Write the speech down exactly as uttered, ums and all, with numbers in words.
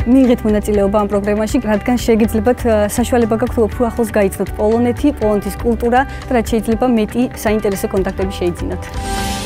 მიიღეთ მონაწილეობა ამ პროგრამაში, რადგან შეგიძლიათ საშუალება გაქვთ უფრო ახლოს გაიცნოთ პოლონეთი, პოლონეთის კულტურა და რაც შეიძლება მეტი საინტერესო კონტაქტები შეიძინოთ.